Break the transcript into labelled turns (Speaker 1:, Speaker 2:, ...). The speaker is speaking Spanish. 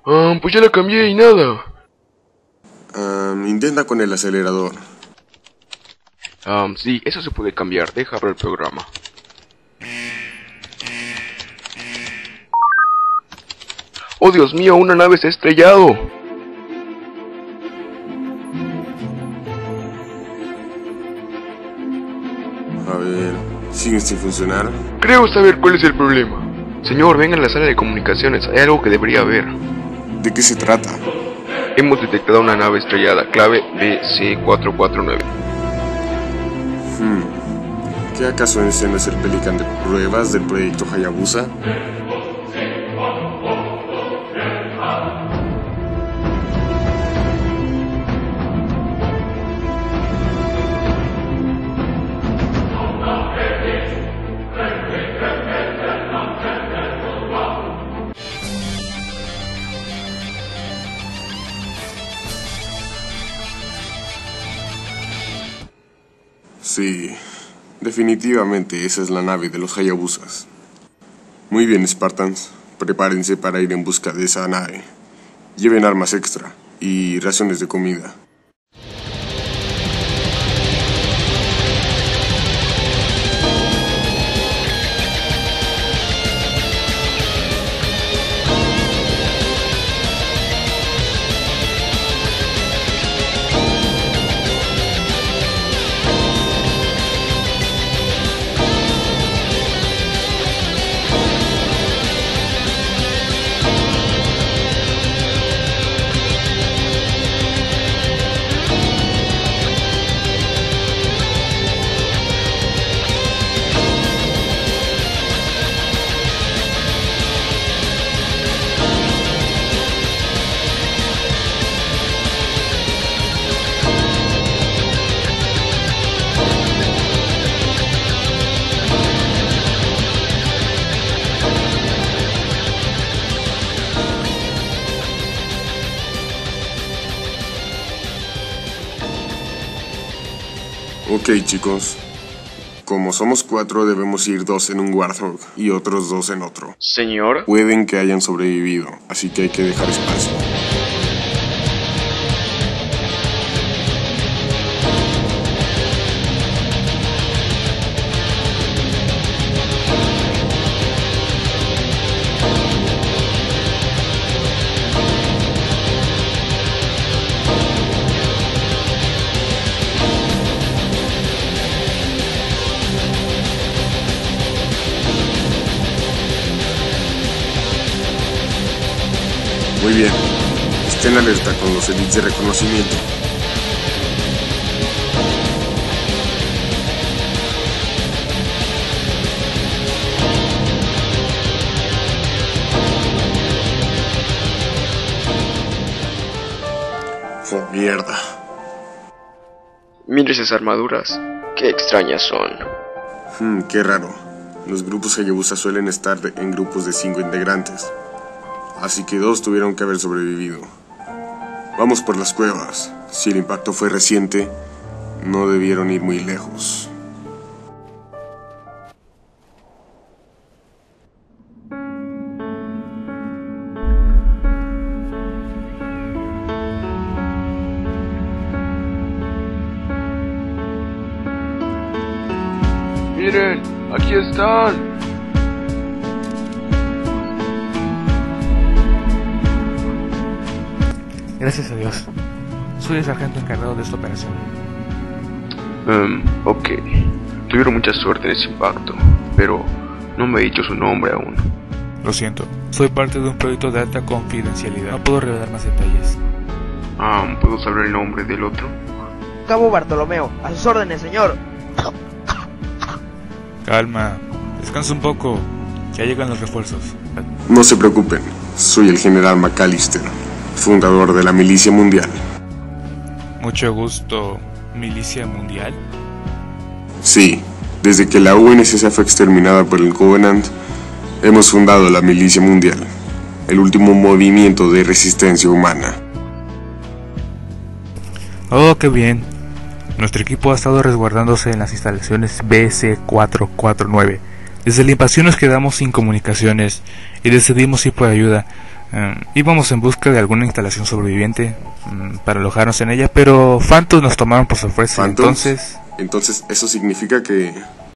Speaker 1: Pues ya la cambié y nada.
Speaker 2: Intenta con el acelerador.
Speaker 1: Sí, eso se puede cambiar. Deja abrir el programa. ¡Oh, Dios mío! ¡Una nave se ha estrellado!
Speaker 2: A ver, ¿sigue sin funcionar?
Speaker 1: Creo saber cuál es el problema. Señor, venga a la sala de comunicaciones. Hay algo que debería haber.
Speaker 2: ¿De qué se trata?
Speaker 1: Hemos detectado una nave estrellada. Clave BC449.
Speaker 2: ¿Qué acaso ese no es el Pelican de pruebas del proyecto Hayabusa? Sí, definitivamente esa es la nave de los Hayabusas. Muy bien, Spartans, prepárense para ir en busca de esa nave. Lleven armas extra y raciones de comida. Ok, chicos. Como somos 4, debemos ir 2 en un Warthog y otros 2 en otro.
Speaker 1: Señor.
Speaker 2: Pueden que hayan sobrevivido, así que hay que dejar espacio. Muy bien, estén alerta con los elites de reconocimiento. ¡Oh, mierda!
Speaker 1: Mire esas armaduras. Qué extrañas son.
Speaker 2: Qué raro. Los grupos Hayabusa suelen estar en grupos de 5 integrantes. Así que 2 tuvieron que haber sobrevivido. Vamos por las cuevas. Si el impacto fue reciente, no debieron ir muy lejos.
Speaker 1: Miren, aquí están.
Speaker 3: Gracias a Dios. Soy el sargento encargado de esta operación.
Speaker 1: Ok. Tuvieron mucha suerte en ese impacto, pero no me he dicho su nombre aún.
Speaker 3: Lo siento. Soy parte de un proyecto de alta confidencialidad. No puedo revelar más detalles.
Speaker 1: ¿Puedo saber el nombre del otro?
Speaker 4: Cabo Bartolomeo, a sus órdenes, señor.
Speaker 3: Calma. Descansa un poco. Ya llegan los refuerzos.
Speaker 2: No se preocupen. Soy el general McAllister, fundador de la Milicia Mundial.
Speaker 3: Mucho gusto. ¿Milicia Mundial?
Speaker 2: Sí, desde que la UNSC fue exterminada por el Covenant, hemos fundado la Milicia Mundial, el último movimiento de resistencia humana.
Speaker 3: Oh, qué bien. Nuestro equipo ha estado resguardándose en las instalaciones BC449. Desde la invasión nos quedamos sin comunicaciones y decidimos ir por ayuda. Íbamos en busca de alguna instalación sobreviviente para alojarnos en ella, pero Phantoms nos tomaron por sorpresa.
Speaker 2: ¿Phantoms? Entonces, ¿eso significa que